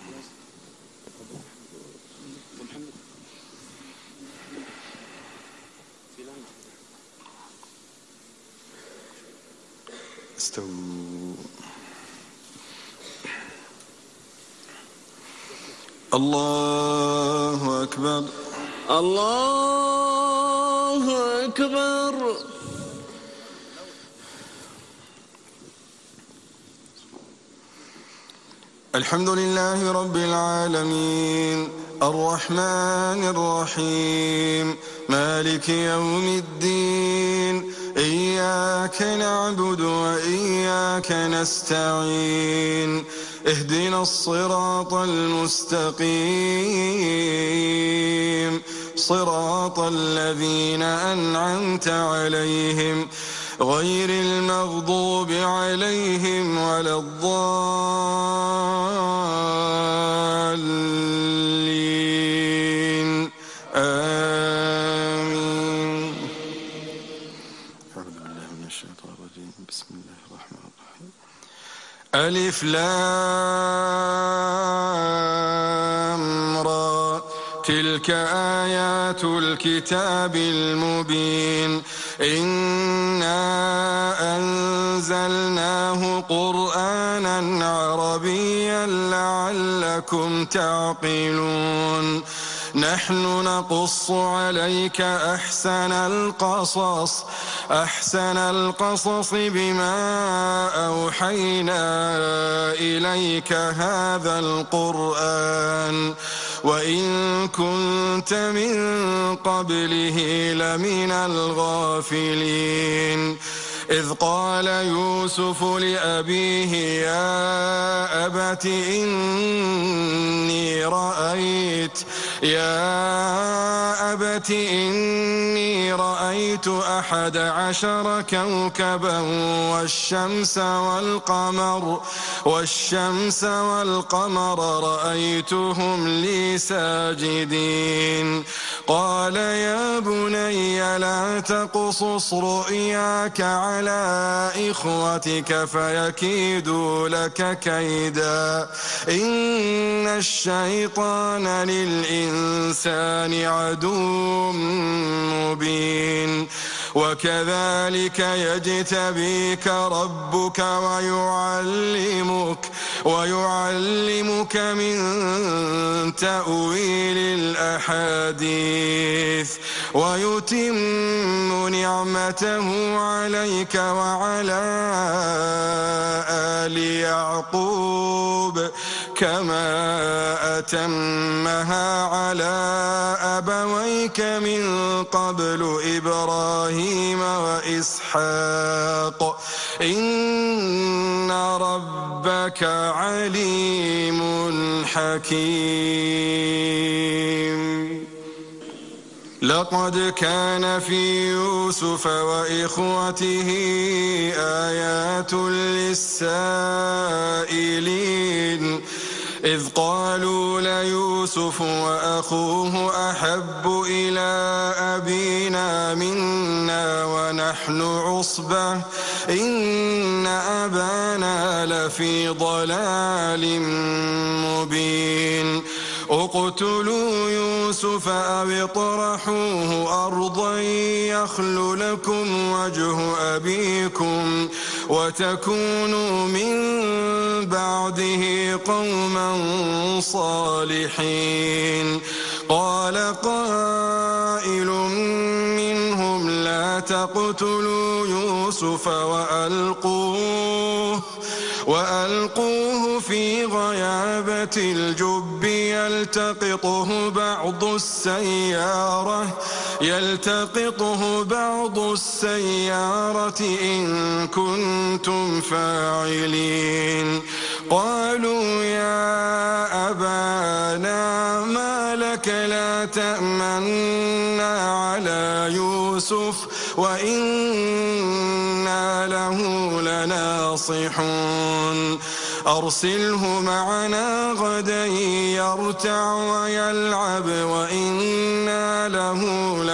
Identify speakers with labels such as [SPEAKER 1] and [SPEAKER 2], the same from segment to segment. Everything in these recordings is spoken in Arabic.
[SPEAKER 1] استووا. الله أكبر.
[SPEAKER 2] الله أكبر.
[SPEAKER 1] الحمد لله رب العالمين الرحمن الرحيم مالك يوم الدين إياك نعبد وإياك نستعين اهدنا الصراط المستقيم صراط الذين أنعمت عليهم غير المغضوب عليهم ولا الضالين آمين. أعوذ بالله من الشيطان الرجيم. بسم الله الرحمن الرحيم. ألف لام را تلك آيات الكتاب المبين إنا أنزلناه قرآنا عربيا لعلكم تعقلون نحن نقص عليك أحسن القصص بما أوحينا إليك هذا القرآن وإن كنت من قبله لمن الغافلين إذ قال يوسف لأبيه يا أبت إني رأيت 11 كوكبا والشمس والقمر رأيتهم لي ساجدين قال يا بني لا تقصص رؤياك على إخوتك فيكيدوا لك كيدا إن الشيطان للإنسان عدو مبين وكذلك يجتبيك ربك ويعلمك من تأويل الأحاديث ويتم نعمته عليك وعلى آل يعقوب كما أتمها على أبويك من قبل إبراهيم وإسحاق إن ربك عليم حكيم لقد كان في يوسف وإخوته آيات للسائلين إذ قالوا ليوسف وأخوه أحب إلى أبينا منا ونحن عصبة إن أبانا لفي ضلال مبين اقتلوا يوسف أو اطرحوه أرضا يخل لكم وجه أبيكم وتكونوا من بعده قوما صالحين قال قائل منهم لا تقتلوا يوسف وألقوه في غيابة الجب يلتقطه بعض السيارة إن كنتم فاعلين قالوا يا أبانا ما لك لا تأمنا على يوسف وإنا له لناصحون أرسله معنا غدا يرتع ويلعب وإنا له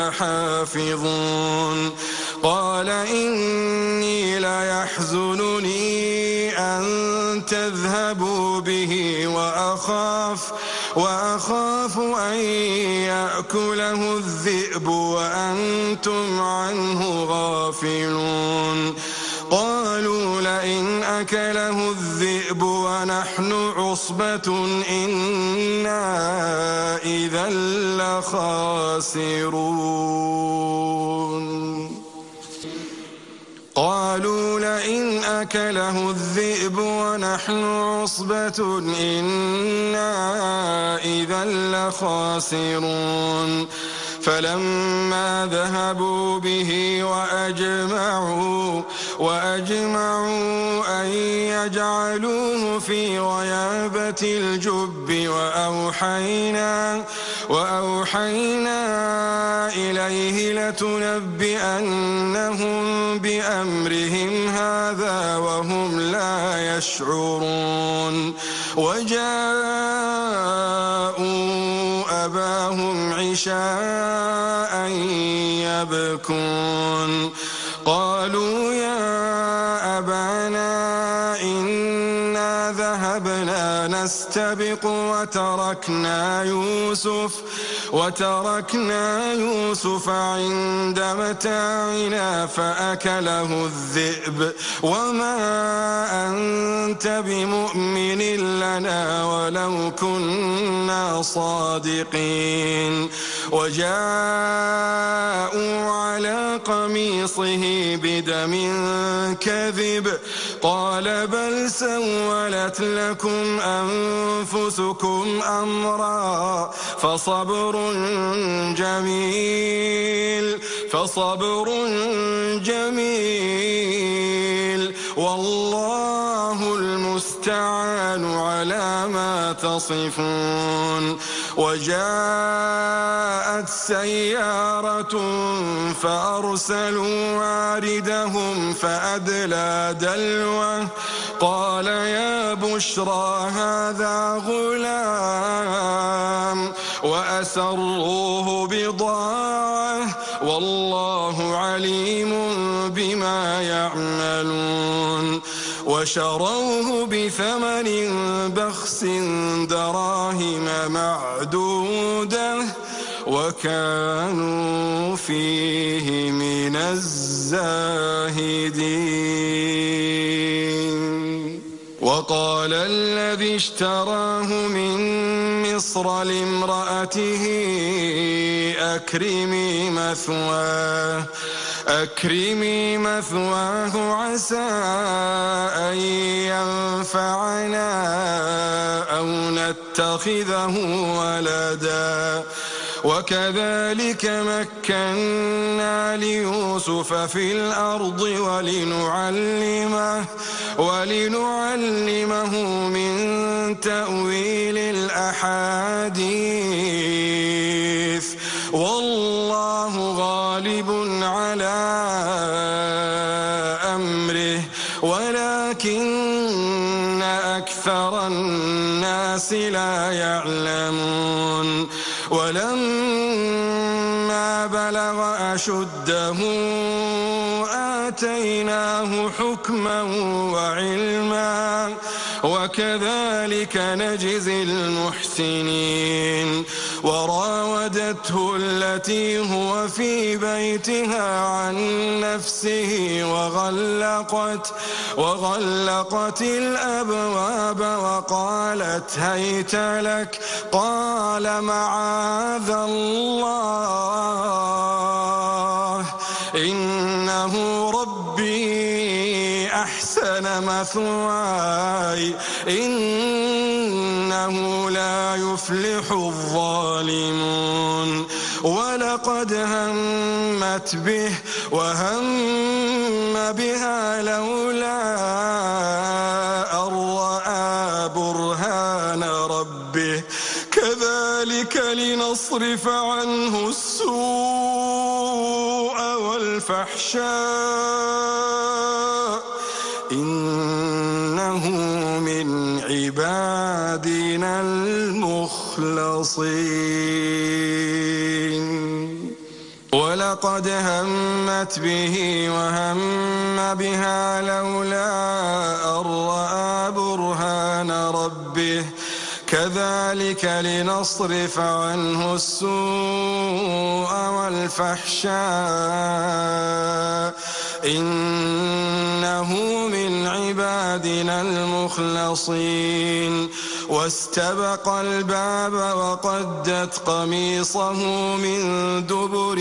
[SPEAKER 1] لحافظون قال إني ليحزنني أن تذهبوا به وأخاف أن يأكله الذئب وأنتم عنه غافلون قالوا لئن أكله الذئب ونحن عصبة إنا إذا لخاسرون قالوا لئن أكله الذئب ونحن عصبة إنا إذا لخاسرون فلما ذهبوا به وأجمعوا أن يجعلوه في غيابة الجب وأوحينا إليه لتنبئنهم بأمرهم هذا وهم لا يشعرون وجاءوا أباهم عشاء يبكون قالوا يا أبانا إنا ذهبنا نستبق وتركنا يوسف عند متاعنا فأكله الذئب وما أنت بمؤمن لنا ولو كنا صادقين وجاءوا على قميصه بدم كذب قال بل سولت لكم أنفسكم أمرا فصبر جميل والله المستعان على ما تصفون وجاءت سيارة فأرسلوا واردهم فأدلى دلوه قال يا بشرى هذا غلام وأسروه بضاعة والله عليم بما يعملون وشروه بثمن بخس دراهم معدودة وكانوا فيه من الزاهدين وقال الذي اشتراه من مصر لامرأته أكرمي مثواه عسى أن ينفعنا أو نتخذه ولدا وكذلك مكنا ليوسف في الأرض ولنعلمه من تأويل الأحاديث والله غالب على أمره ولكن أكثر الناس لا يعلمون ولما بلغ أشده آتيناه حكما وعلما وكذلك نجزي المحسنين وراودته التي هو في بيتها عن نفسه وغلقت الأبواب وقالت هيت لك قال معاذ الله إنه ربي أحسن مثواي إنه لا يفلح الظالمون ولقد همت به وهم بها لولا أن رأى برهان ربه كذلك لنصرف عنه السوء والفحشاء إنه من عبادنا المخلصين ولقد همت به وهم بها لولا أن رأى برهان كذلك لنصرف عنه السوء والفحشاء إنه من عبادنا المخلصين واستبق الباب وقدت قميصه من دبر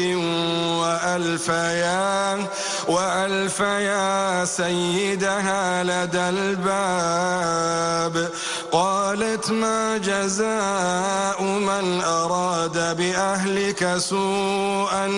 [SPEAKER 1] وألف يا سيدها لدى الباب قالت ما جزاء من أراد بأهلك سوءا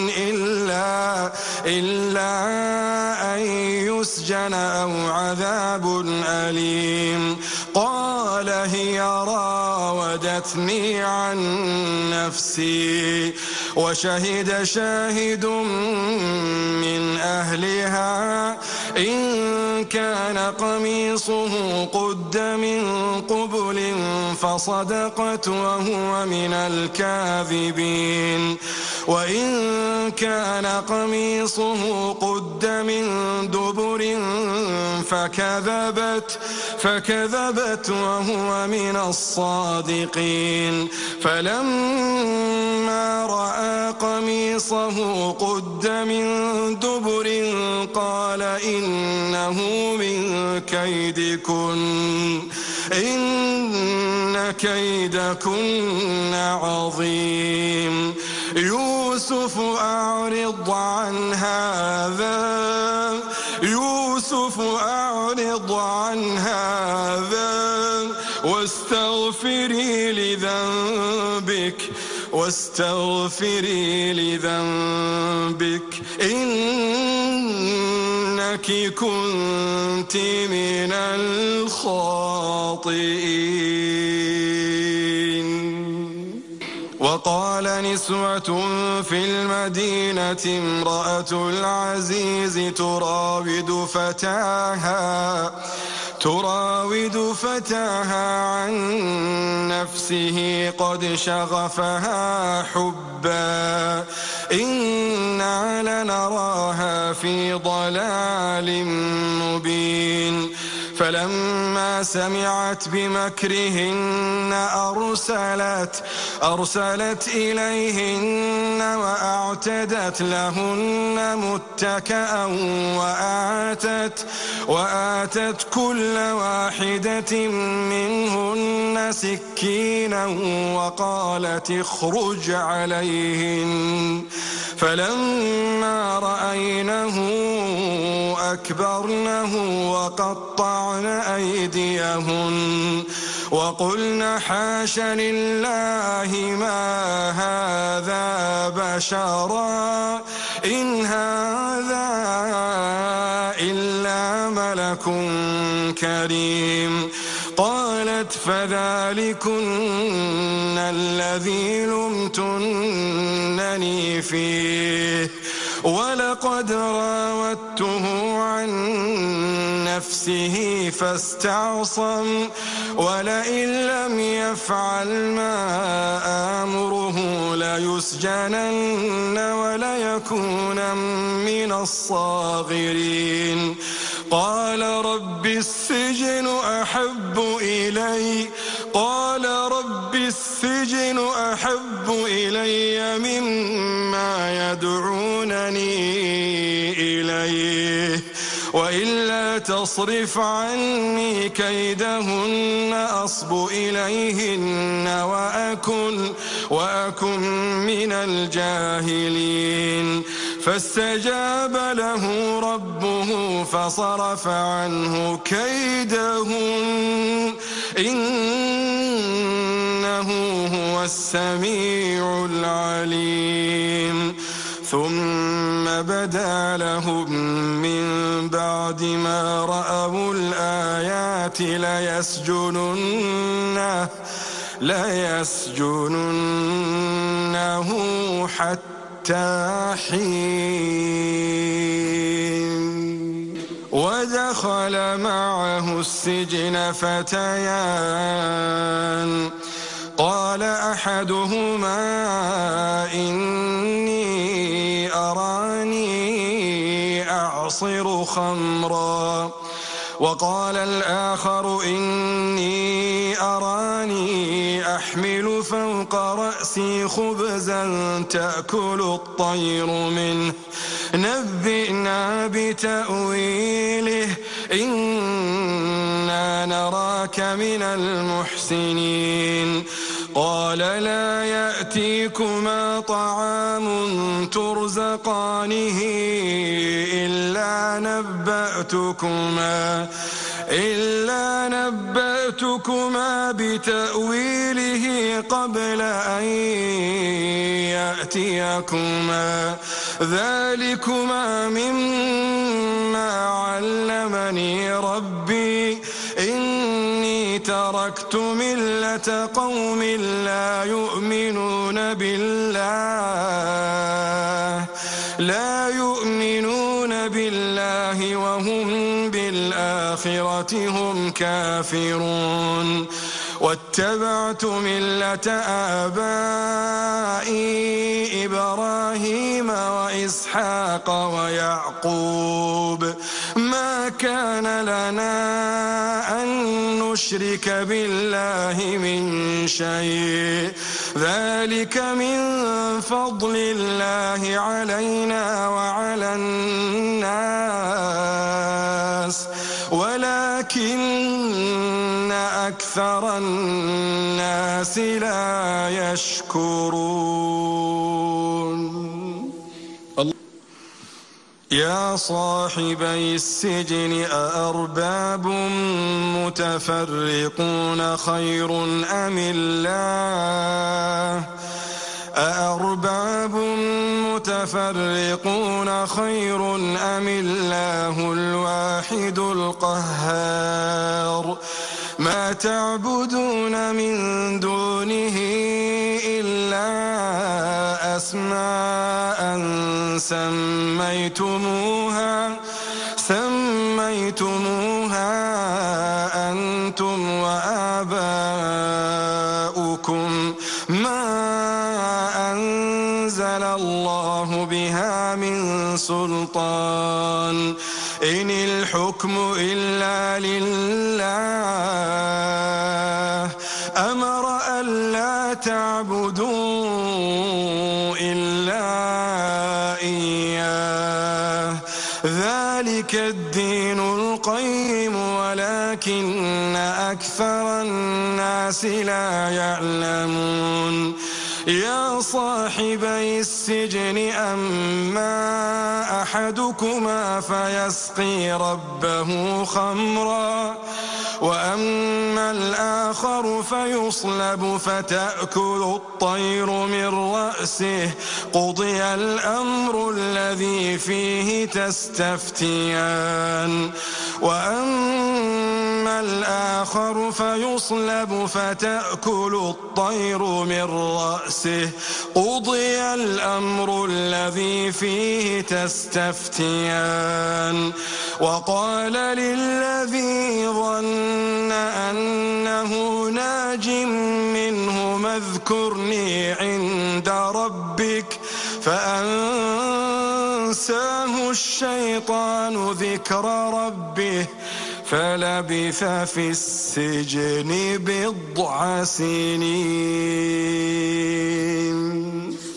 [SPEAKER 1] إلا أن يسجن أو عذاب أليم قال هي راودتني عن نفسي وشهد شاهد من أهلها إن كان قميصه قد من قبل فصدقت وهو من الكاذبين وإن كان قميصه قد من دبر فكذبت وهو من الصادقين فلما رأى قميصه قد من دبر قال إنه من كيدكن إن كيدكن عظيم يوسف أعرض عن هذا واستغفري لذنبك إنك كنت من الخاطئين وقال نسوة في المدينة امرأة العزيز تراود فتاها عن نفسه قد شغفها حبا إنا لنراها في ضلال مبين فلما سمعت بمكرهن أرسلت إليهن وأعتدت لهن متكأ وآتت كل واحدة منهن سكينا وقالت اخرج عليهن فلما رأينه أكبرنه وقطعن أيديهن وقلن حاش لله ما هذا بشرا إن هذا إلا ملك كريم قالت فذلكن الذي لمتنني فيه ولقد راودته عن نفسه فاستعصم ولئن لم يفعل ما آمره ليسجنن وليكون من الصاغرين قال رب السجن أحب إلي مما يدعونني إليه وإلا تصرف عني كيدهن أصب إليهن وأكن من الجاهلين فاستجاب له ربه فصرف عنه كيدهن إنه هو السميع العليم ثم بدا لهم من بعد ما رأوا الآيات ليسجننه حتى حين ودخل معه السجن فتيان قال أحدهما إني أراني أعصر خمرا وقال الآخر إني أراني فوق رأسي خبزا تأكل الطير منه نبئنا بتأويله إنا نراك من المحسنين قال لا يأتيكما طعام ترزقانه إلا نبأتكما بتأويله قبل أن يأتيكما ذلكما مما علمني ربي إني تركت ملة قوم لا يؤمنون بالله وهم بالآخرة هم كافرون واتبعت ملة آبائي إبراهيم وإسحاق ويعقوب ما كان لنا أن نشرك بالله من شيء ذلك من فضل الله علينا وعلى الناس ولكن أكثر الناس لا يشكرون يا صاحبي السجن أأرباب متفرقون خير أم الله الواحد القهار ما تعبدون من دونه إلا أسماء سميتموها أنتم وآباؤكم ما أنزل الله بها من سلطان إن الحكم إلا لله أمر ألا تعبدوا إلا إياه ذلك الدين القيم ولكن أكثر الناس لا يعلمون يا صاحبي السجن أما أحدكما فيسقي ربه خمرا وأما الآخر فيصلب فتأكل الطير من رأسه قضي الأمر الذي فيه تستفتيان وأما الآخر فيصلب فتأكل الطير من رأسه قضي الأمر الذي فيه تستفتيان وقال للذي ظن أنه ناج منهما اذكرني عند ربك فأنساه الشيطان ذكر ربه فلبث في السجن 9 سنين